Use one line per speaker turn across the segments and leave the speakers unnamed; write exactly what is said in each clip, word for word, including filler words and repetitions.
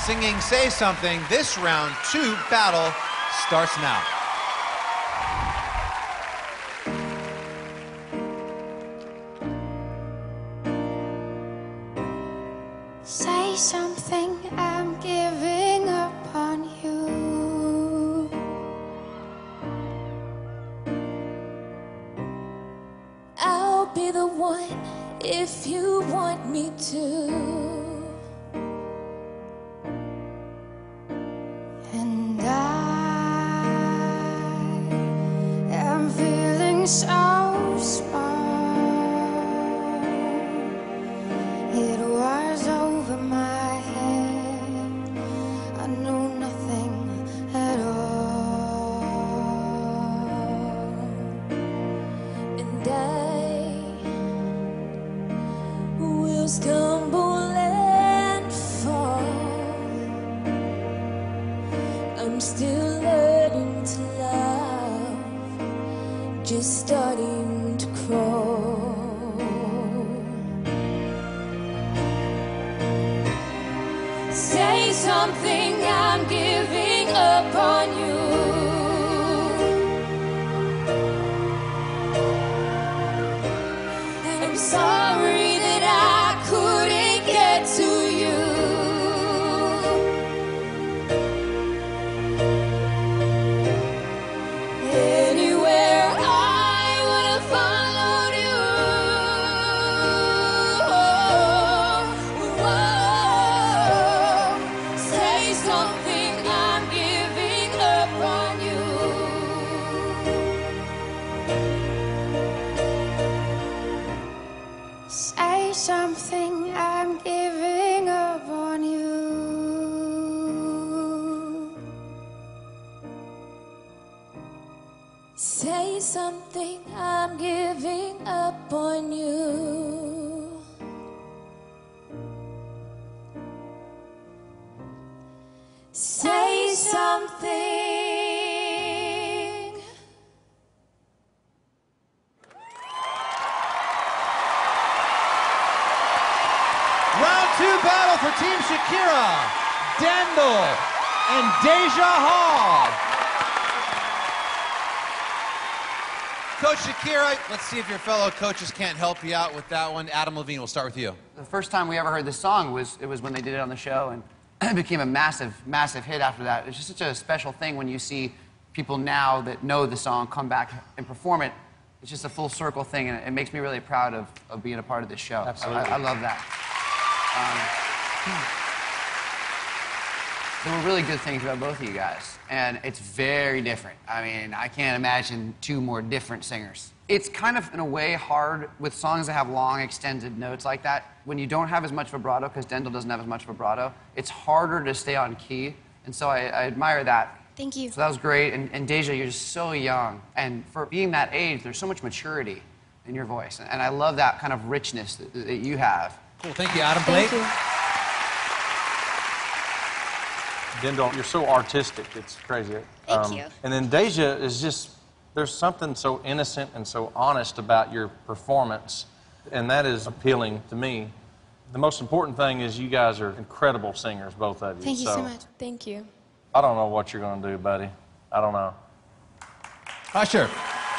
singing Say Something. This round two battle starts now.
Say something, I'm giving up on you. I'll be the one if you want me to. And I am feeling so small. It was over my head. I know nothing at all. And I will stumble and fall. I'm still learning to love, just starting to crawl. Say something, I'm giving up on you. And I'm sorry that I couldn't get to you. Anywhere I would have followed you. Whoa. Say something, I'm giving up on you. Say something, I'm giving up on you. Say something, I'm giving up on you. Say something.
Round two battle for Team Shakira, Dendel, and Deja Hall. Coach Shakira, let's see if your fellow coaches can't help you out with that one. Adam Levine, we'll start with you.
The first time we ever heard this song was it was when they did it on the show, and it became a massive, massive hit after that. It's just such a special thing when you see people now that know the song come back and perform it. It's just a full circle thing, and it makes me really proud of, of being a part of this show.
Absolutely.
I, I love that. Um, there were really good things about both of you guys, and it's very different. I mean, I can't imagine two more different singers. It's kind of, in a way, hard with songs that have long, extended notes like that. When you don't have as much vibrato, because Dendel doesn't have as much vibrato, it's harder to stay on key, and so I, I admire that.
Thank you.
So that was great, and, and Deja, you're just so young, and for being that age, there's so much maturity in your voice, and I love that kind of richness that, that you have.
Cool, thank you, Adam. Blake?
Thank you.
Dendel, you're so artistic, it's crazy.
Thank you.
And then Deja is just, there's something so innocent and so honest about your performance, and that is appealing to me. The most important thing is you guys are incredible singers, both of you.
Thank you so much. Thank you.
I don't know what you're going to do, buddy. I don't know.
Usher.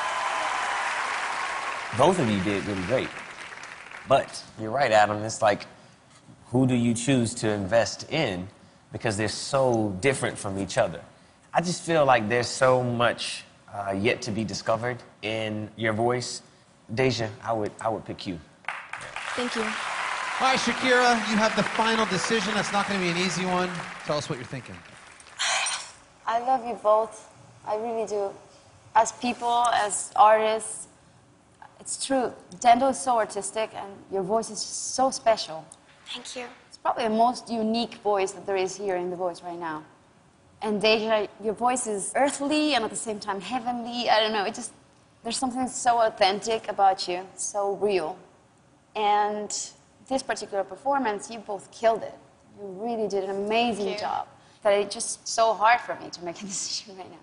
Both of you did really great. But you're right, Adam. It's like, who do you choose to invest in? Because they're so different from each other. I just feel like there's so much uh, yet to be discovered in your voice. Deja, I would, I would pick you.
Thank you.
All right, Shakira, you have the final decision. That's not going to be an easy one. Tell us what you're thinking.
I love you both. I really do. As people, as artists, it's true. Dendel is so artistic, and your voice is just so special.
Thank you.
It's probably the most unique voice that there is here in The Voice right now. And Deja, your voice is earthly and at the same time heavenly. I don't know, it just, there's something so authentic about you, so real. And this particular performance, you both killed it. You really did an amazing job. That it's just so hard for me to make a decision right now.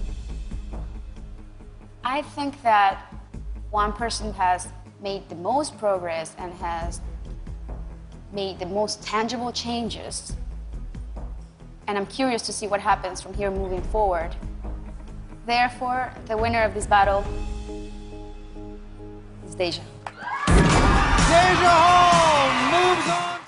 I think that one person has made the most progress and has made the most tangible changes and I'm curious to see what happens from here moving forward. Therefore, the winner of this battle is Deja.
Deja Hall moves on.